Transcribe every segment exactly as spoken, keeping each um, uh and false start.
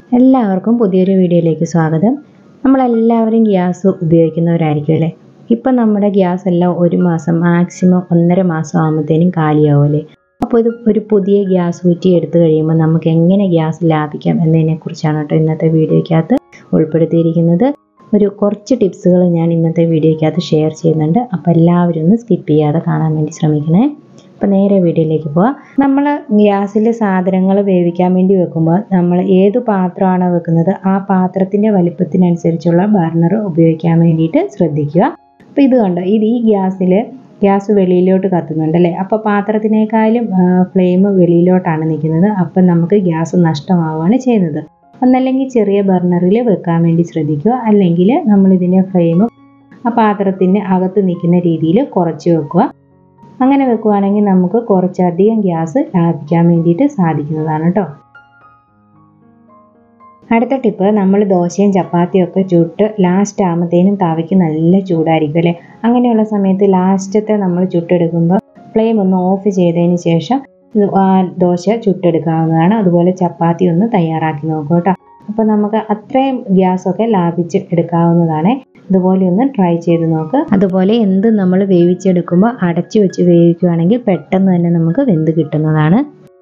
എല്ലാവർക്കും പുതിയൊരു വീഡിയോയിലേക്ക് സ്വാഗതം. നമ്മളെല്ലാവരും ഗ്യാസ് ഉപയോഗിക്കുന്നവരായിരിക്കും അല്ലേ? ഇപ്പം നമ്മുടെ ഗ്യാസ് എല്ലാം ഒരു മാസം മാക്സിമം ഒന്നര മാസം ആകുമ്പോഴത്തേനും കാലിയാവും അല്ലേ? അപ്പോൾ ഇത് ഒരു പുതിയ ഗ്യാസ് കുറ്റി എടുത്തു കഴിയുമ്പോൾ നമുക്ക് എങ്ങനെ ഗ്യാസ് ലാഭിക്കാം എന്നതിനെക്കുറിച്ചാണ് കേട്ടോ ഇന്നത്തെ വീഡിയോയ്ക്കകത്ത് ഉൾപ്പെടുത്തിയിരിക്കുന്നത്. ഒരു കുറച്ച് ടിപ്സുകൾ ഞാൻ ഇന്നത്തെ വീഡിയോയ്ക്കകത്ത് ഷെയർ ചെയ്യുന്നുണ്ട്. അപ്പോൾ എല്ലാവരും ഒന്ന് സ്കിപ്പ് ചെയ്യാതെ കാണാൻ വേണ്ടി ശ്രമിക്കണേ. അപ്പോൾ നേരെ വീഡിയോയിലേക്ക് പോവാം. നമ്മൾ ഗ്യാസിൽ സാധനങ്ങൾ വേവിക്കാൻ വേണ്ടി വെക്കുമ്പോൾ നമ്മൾ ഏത് പാത്രമാണോ വെക്കുന്നത് ആ പാത്രത്തിൻ്റെ വലിപ്പത്തിനനുസരിച്ചുള്ള ബർണർ ഉപയോഗിക്കാൻ വേണ്ടിയിട്ട് ശ്രദ്ധിക്കുക. അപ്പോൾ ഇത് കണ്ടോ, ഇത് ഈ ഗ്യാസിൽ ഗ്യാസ് വെളിയിലോട്ട് കത്തുന്നുണ്ട് അല്ലേ? അപ്പോൾ പാത്രത്തിനേക്കാളും ഫ്ലെയിം വെളിയിലോട്ടാണ് നിൽക്കുന്നത്. അപ്പം നമുക്ക് ഗ്യാസ് നഷ്ടമാവുകയാണ് ചെയ്യുന്നത്. ഒന്നല്ലെങ്കിൽ ചെറിയ ബർണറിൽ വെക്കാൻ വേണ്ടി ശ്രദ്ധിക്കുക, അല്ലെങ്കിൽ നമ്മളിതിൻ്റെ ഫ്ലെയിം ആ പാത്രത്തിൻ്റെ അകത്ത് നിൽക്കുന്ന രീതിയിൽ കുറച്ച് വെക്കുക. അങ്ങനെ വെക്കുകയാണെങ്കിൽ നമുക്ക് കുറച്ചധികം ഗ്യാസ് ലാഭിക്കാൻ വേണ്ടിയിട്ട് സാധിക്കുന്നതാണ് കേട്ടോ. അടുത്ത ടിപ്പ്, നമ്മൾ ദോശയും ചപ്പാത്തിയും ഒക്കെ ചുട്ട് ലാസ്റ്റ് ആകുമ്പോഴത്തേനും തവയ്ക്ക് നല്ല ചൂടായിരിക്കും അല്ലേ? അങ്ങനെയുള്ള സമയത്ത് ലാസ്റ്റത്തെ നമ്മൾ ചുട്ടെടുക്കുമ്പോൾ ഫ്ലെയിം ഒന്ന് ഓഫ് ചെയ്തതിന് ശേഷം ദോശ ചുട്ടെടുക്കാവുന്നതാണ്. അതുപോലെ ചപ്പാത്തി ഒന്ന് തയ്യാറാക്കി നോക്കുക കേട്ടോ. അപ്പോൾ നമുക്ക് അത്രയും ഗ്യാസൊക്കെ ലാഭിച്ച് എടുക്കാവുന്നതാണ്. ഇതുപോലെ ഒന്ന് ട്രൈ ചെയ്ത് നോക്ക്. അതുപോലെ എന്ത് നമ്മൾ വേവിച്ചെടുക്കുമ്പോൾ അടച്ചു വെച്ച് വേവിക്കുകയാണെങ്കിൽ പെട്ടെന്ന് തന്നെ നമുക്ക് വെന്ത് കിട്ടുന്നതാണ്.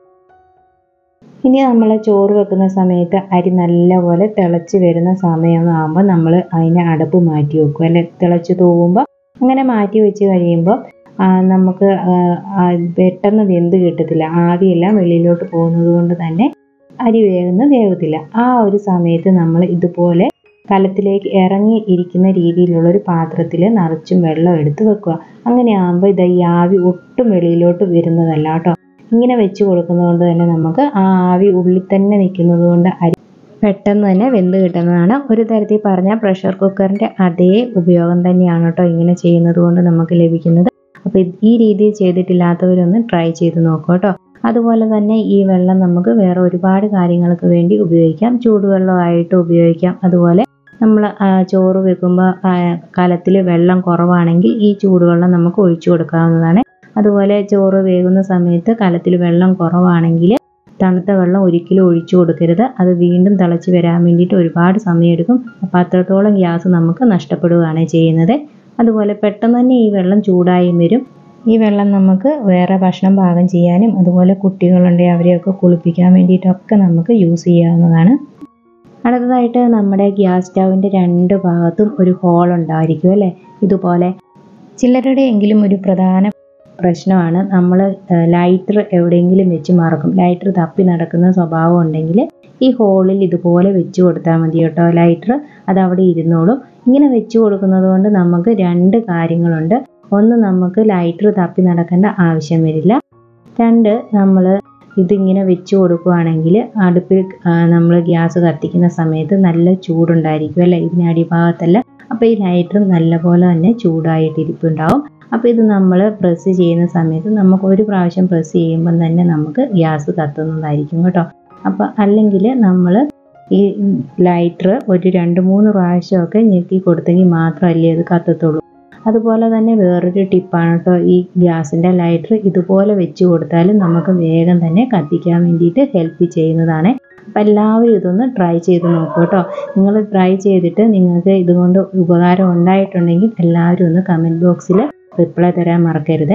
ഇനി നമ്മൾ ചോറ് വെക്കുന്ന സമയത്ത് അരി നല്ലപോലെ തിളച്ച് വരുന്ന സമയമാകുമ്പോൾ നമ്മൾ അതിനെ അടപ്പ് മാറ്റി വെക്കും അല്ലെ? തിളച്ച് തൂവുമ്പോൾ അങ്ങനെ മാറ്റി വെച്ച് കഴിയുമ്പോൾ നമുക്ക് പെട്ടെന്ന് വെന്ത് കിട്ടത്തില്ല. ആവിയെല്ലാം വെളിയിലോട്ട് പോകുന്നത് കൊണ്ട് തന്നെ അരി വേകുന്ന വേവത്തില്ല. ആ ഒരു സമയത്ത് നമ്മൾ ഇതുപോലെ കലത്തിലേക്ക് ഇറങ്ങി ഇരിക്കുന്ന രീതിയിലുള്ളൊരു പാത്രത്തിൽ നിറച്ചും വെള്ളം എടുത്ത് വെക്കുക. അങ്ങനെ ആകുമ്പോൾ ഇത് ഈ ആവി ഒട്ടും വെളിയിലോട്ട് വരുന്നതല്ല കേട്ടോ. ഇങ്ങനെ വെച്ച് കൊടുക്കുന്നത് കൊണ്ട് തന്നെ നമുക്ക് ആ ആവി ഉള്ളിൽ തന്നെ നിൽക്കുന്നത് കൊണ്ട് അരി പെട്ടെന്ന് തന്നെ വെന്ത് കിട്ടുന്നതാണ്. ഒരു തരത്തിൽ പറഞ്ഞാൽ പ്രഷർ കുക്കറിൻ്റെ അതേ ഉപയോഗം തന്നെയാണ് കേട്ടോ ഇങ്ങനെ ചെയ്യുന്നത് കൊണ്ട് നമുക്ക് ലഭിക്കുന്നത്. അപ്പോൾ ഈ രീതിയിൽ ചെയ്തിട്ടില്ലാത്തവരൊന്ന് ട്രൈ ചെയ്ത് നോക്കുക കേട്ടോ. അതുപോലെ തന്നെ ഈ വെള്ളം നമുക്ക് വേറെ ഒരുപാട് കാര്യങ്ങൾക്ക് വേണ്ടി ഉപയോഗിക്കാം. ചൂടുവെള്ളമായിട്ട് ഉപയോഗിക്കാം. അതുപോലെ നമ്മൾ ചോറ് വെക്കുമ്പോൾ കലത്തിൽ വെള്ളം കുറവാണെങ്കിൽ ഈ ചൂടുവെള്ളം നമുക്ക് ഒഴിച്ചു കൊടുക്കാവുന്നതാണ്. അതുപോലെ ചോറ് വേകുന്ന സമയത്ത് കലത്തിൽ വെള്ളം കുറവാണെങ്കിൽ തണുത്ത വെള്ളം ഒരിക്കലും ഒഴിച്ചു കൊടുക്കരുത്. അത് വീണ്ടും തിളച്ച് വരാൻ വേണ്ടിയിട്ട് ഒരുപാട് സമയമെടുക്കും. അപ്പോൾ അത്രത്തോളം ഗ്യാസ് നമുക്ക് നഷ്ടപ്പെടുകയാണ് ചെയ്യുന്നത്. അതുപോലെ പെട്ടെന്ന് തന്നെ ഈ വെള്ളം ചൂടായും വരും. ഈ വെള്ളം നമുക്ക് വേറെ ഭക്ഷണം പാകം ചെയ്യാനും അതുപോലെ കുട്ടികളുണ്ടെങ്കിൽ അവരെയൊക്കെ കുളിപ്പിക്കാൻ വേണ്ടിയിട്ടൊക്കെ നമുക്ക് യൂസ് ചെയ്യാവുന്നതാണ്. അടുത്തതായിട്ട് നമ്മുടെ ഗ്യാസ് സ്റ്റൗവിൻ്റെ രണ്ട് ഭാഗത്തും ഒരു ഹോൾ ഉണ്ടായിരിക്കും അല്ലേ? ഇതുപോലെ ചിലരുടെ എങ്കിലും ഒരു പ്രധാന പ്രശ്നമാണ് നമ്മൾ ലൈറ്റർ എവിടെയെങ്കിലും വെച്ച് മറക്കും. ലൈറ്റർ തപ്പി നടക്കുന്ന സ്വഭാവം ഉണ്ടെങ്കിൽ ഈ ഹോളിൽ ഇതുപോലെ വെച്ച് കൊടുത്താൽ മതി കേട്ടോ. ലൈറ്റർ അത് അവിടെ ഇരുന്നോളും. ഇങ്ങനെ വെച്ച് കൊടുക്കുന്നത് കൊണ്ട് നമുക്ക് രണ്ട് കാര്യങ്ങളുണ്ട്. ഒന്ന്, നമുക്ക് ലൈറ്റർ തപ്പി നടക്കേണ്ട ആവശ്യം വരില്ല. രണ്ട്, നമ്മൾ ഇതിങ്ങനെ വെച്ച് കൊടുക്കുകയാണെങ്കിൽ അടുപ്പിൽ നമ്മൾ ഗ്യാസ് കത്തിക്കുന്ന സമയത്ത് നല്ല ചൂടുണ്ടായിരിക്കും അല്ലേ? ഇതിന് അടിഭാഗത്തല്ല. അപ്പോൾ ഈ ലൈറ്റർ നല്ലപോലെ തന്നെ ചൂടായിട്ടിരിപ്പുണ്ടാവും. അപ്പോൾ ഇത് നമ്മൾ പ്രസ് ചെയ്യുന്ന സമയത്ത് നമുക്ക് ഒരു പ്രാവശ്യം പ്രസ് ചെയ്യുമ്പം തന്നെ നമുക്ക് ഗ്യാസ് കത്തുന്നതായിരിക്കും കേട്ടോ. അപ്പോൾ അല്ലെങ്കിൽ നമ്മൾ ഈ ലൈറ്റർ ഒരു രണ്ട് മൂന്ന് പ്രാവശ്യമൊക്കെ ഞെക്കി കൊടുത്തെങ്കിൽ മാത്രമല്ലേ അത് കത്തത്തുള്ളൂ. അതുപോലെ തന്നെ വേറൊരു ടിപ്പാണ് കേട്ടോ ഈ ഗ്യാസിൻ്റെ ലൈറ്റർ. ഇതുപോലെ വെച്ച് കൊടുത്താൽ നമുക്ക് വേഗം തന്നെ കത്തിക്കാൻ വേണ്ടിയിട്ട് ഹെൽപ്പ് ചെയ്യുന്നതാണ്. അപ്പോൾ എല്ലാവരും ഇതൊന്ന് ട്രൈ ചെയ്ത് നോക്കൂ കേട്ടോ. നിങ്ങൾ ട്രൈ ചെയ്തിട്ട് നിങ്ങൾക്ക് ഇതുകൊണ്ട് ഉപകാരം ഉണ്ടായിട്ടുണ്ടെങ്കിൽ എല്ലാവരും ഒന്ന് കമൻറ്റ് ബോക്സിൽ റിപ്ലൈ തരാൻ മറക്കരുത്.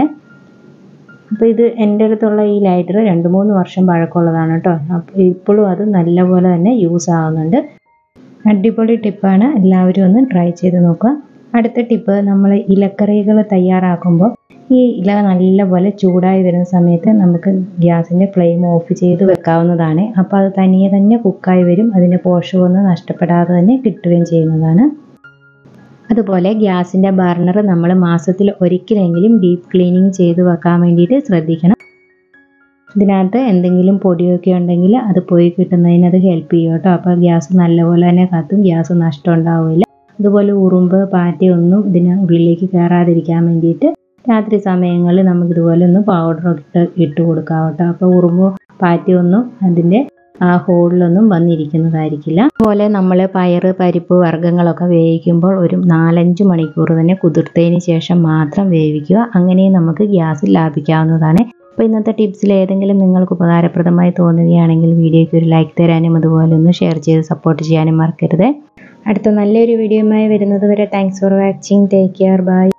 അപ്പോൾ ഇത് എൻ്റെ അടുത്തുള്ള ഈ ലൈറ്റർ രണ്ട് മൂന്ന് വർഷം പഴക്കമുള്ളതാണ് കേട്ടോ. അപ്പോൾ ഇപ്പോഴും അത് നല്ലപോലെ തന്നെ യൂസ് ആവുന്നുണ്ട്. അടിപൊളി ടിപ്പാണ്, എല്ലാവരും ഒന്ന് ട്രൈ ചെയ്ത് നോക്കുക. അടുത്ത ടിപ്പ്, നമ്മൾ ഇലക്കറികൾ തയ്യാറാക്കുമ്പോൾ ഈ ഇല നല്ലപോലെ ചൂടായി വരുന്ന സമയത്ത് നമുക്ക് ഗ്യാസിൻ്റെ ഫ്ലെയിം ഓഫ് ചെയ്ത് വെക്കാവുന്നതാണ്. അപ്പോൾ അത് തനിയെ തന്നെ കുക്കായി വരും. അതിൻ്റെ പോഷകമൊന്നും നഷ്ടപ്പെടാതെ തന്നെ കിട്ടുകയും ചെയ്യുന്നതാണ്. അതുപോലെ ഗ്യാസിൻ്റെ ബർണർ നമ്മൾ മാസത്തിൽ ഒരിക്കലെങ്കിലും ഡീപ്പ് ക്ലീനിങ് ചെയ്ത് വെക്കാൻ വേണ്ടിയിട്ട് ശ്രദ്ധിക്കണം. ഇതിനകത്ത് എന്തെങ്കിലും പൊടിയൊക്കെ ഉണ്ടെങ്കിൽ അത് പോയി കിട്ടുന്നതിന് അത് ഹെൽപ്പ് ചെയ്യും കേട്ടോ. അപ്പോൾ ഗ്യാസ് നല്ലപോലെ തന്നെ കത്തും, ഗ്യാസ് നഷ്ടം ഉണ്ടാവില്ല. അതുപോലെ ഉറുമ്പ് പാറ്റയൊന്നും ഇതിന് ഉള്ളിലേക്ക് കയറാതിരിക്കാൻ വേണ്ടിയിട്ട് രാത്രി സമയങ്ങളിൽ നമുക്കിതുപോലെ ഒന്ന് പൗഡറൊക്കെ ഇട്ട് ഇട്ട് കൊടുക്കാം കേട്ടോ. അപ്പോൾ ഉറുമ്പോ പാറ്റയൊന്നും അതിൻ്റെ ആ ഹോളിലൊന്നും വന്നിരിക്കുന്നതായിരിക്കില്ല. അതുപോലെ നമ്മൾ പയറ് പരിപ്പ് വർഗ്ഗങ്ങളൊക്കെ വേവിക്കുമ്പോൾ ഒരു നാലഞ്ച് മണിക്കൂർ തന്നെ കുതിർത്തതിന് ശേഷം മാത്രം വേവിക്കുക. അങ്ങനെ നമുക്ക് ഗ്യാസ് ലാഭിക്കാവുന്നതാണ്. അപ്പോൾ ഇന്നത്തെ ടിപ്സിൽ ഏതെങ്കിലും നിങ്ങൾക്ക് ഉപകാരപ്രദമായി തോന്നുകയാണെങ്കിൽ വീഡിയോയ്ക്ക് ഒരു ലൈക്ക് തരാനും അതുപോലെ ഒന്ന് ഷെയർ ചെയ്ത് സപ്പോർട്ട് ചെയ്യാനും മറക്കരുത്. അടുത്ത നല്ലൊരു വീഡിയോയുമായി വരുന്നത് വരെ thanks for watching. Take care. By.